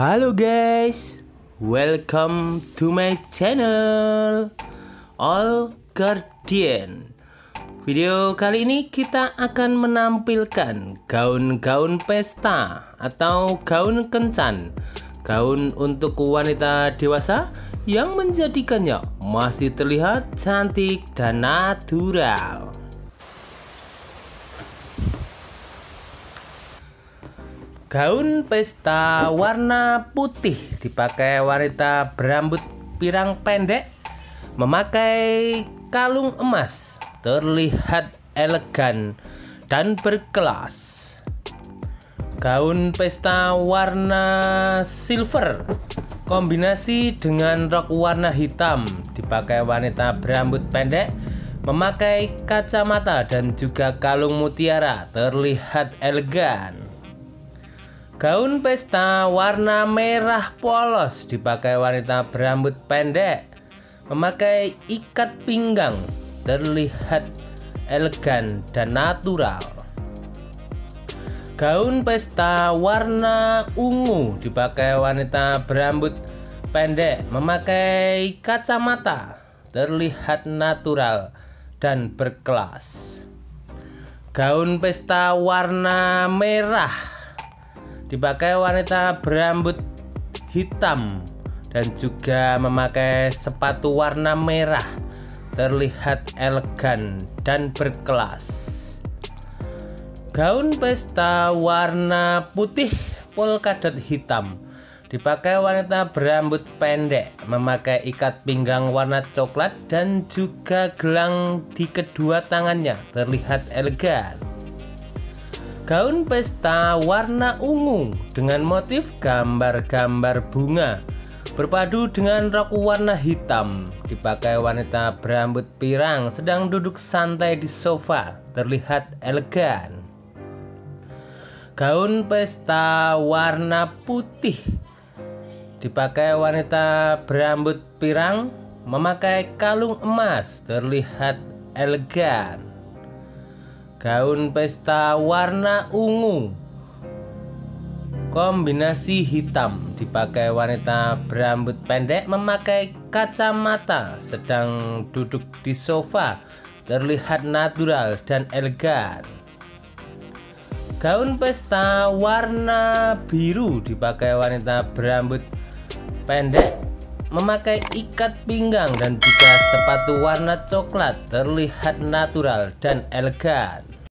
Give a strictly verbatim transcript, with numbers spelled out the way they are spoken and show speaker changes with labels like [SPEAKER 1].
[SPEAKER 1] Halo guys, welcome to my channel All Guardian. Video kali ini kita akan menampilkan gaun-gaun pesta atau gaun kencan, gaun untuk wanita dewasa yang menjadikannya masih terlihat cantik dan natural. Gaun pesta warna putih dipakai wanita berambut pirang pendek, memakai kalung emas, terlihat elegan dan berkelas. Gaun pesta warna silver kombinasi dengan rok warna hitam dipakai wanita berambut pendek, memakai kacamata dan juga kalung mutiara, terlihat elegan. Gaun pesta warna merah polos dipakai wanita berambut pendek, memakai ikat pinggang, terlihat elegan dan natural. Gaun pesta warna ungu dipakai wanita berambut pendek, memakai kacamata, terlihat natural dan berkelas. Gaun pesta warna merah dipakai wanita berambut hitam dan juga memakai sepatu warna merah, terlihat elegan dan berkelas. Gaun pesta warna putih polkadot hitam dipakai wanita berambut pendek, memakai ikat pinggang warna coklat dan juga gelang di kedua tangannya, terlihat elegan. Gaun pesta warna ungu dengan motif gambar-gambar bunga berpadu dengan rok warna hitam dipakai wanita berambut pirang sedang duduk santai di sofa, terlihat elegan. Gaun pesta warna putih dipakai wanita berambut pirang, memakai kalung emas, terlihat elegan. Gaun pesta warna ungu kombinasi hitam dipakai wanita berambut pendek, memakai kacamata sedang duduk di sofa, terlihat natural dan elegan. Gaun pesta warna biru dipakai wanita berambut pendek, memakai ikat pinggang dan juga sepatu warna coklat, terlihat natural dan elegan.